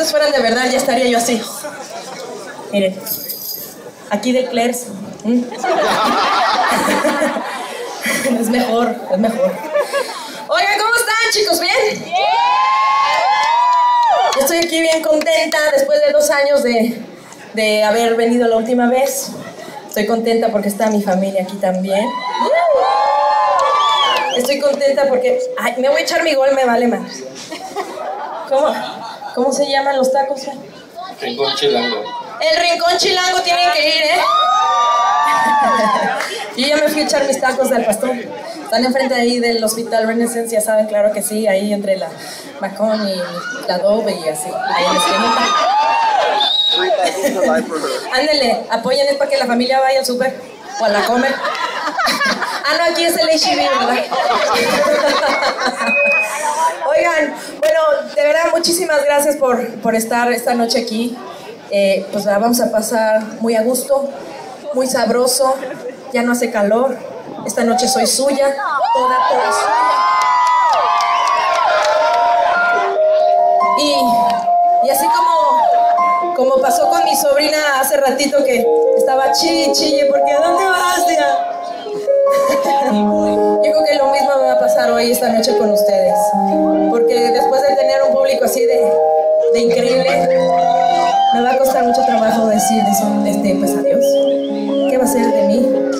estos fueran de verdad, ya estaría yo así. Miren, aquí del Claire's. Es mejor, es mejor. Oigan, ¿cómo están, chicos? ¿Bien? Yo estoy aquí bien contenta después de 2 años de haber venido la última vez. Estoy contenta porque está mi familia aquí también. Estoy contenta porque... Ay, me voy a echar mi gol, me vale más. ¿Cómo se llaman los tacos? Rincón Chilango. El Rincón Chilango tienen que ir, ¿eh? Yo ya me fui a echar mis tacos del pastor. Están enfrente ahí del Hospital Renaissance, ya saben, claro que sí, ahí entre la Macón y la Adobe y así. Ahí en la esquinita. Ándele, apoyen, es para que la familia vaya al súper o a la comer. Ah, no, aquí es el H&B, ¿verdad? Oigan, bueno, de verdad, muchísimas gracias por estar esta noche aquí. Pues la vamos a pasar muy a gusto, muy sabroso, ya no hace calor. Esta noche soy suya, toda suya. Y así como pasó con mi sobrina hace ratito que estaba chille, porque ¿a dónde vas, tía? Yo creo que lo mismo me va a pasar hoy, esta noche con ustedes. Porque después de tener un público así de increíble, me va a costar mucho trabajo decir pues adiós. ¿Qué va a ser de mí?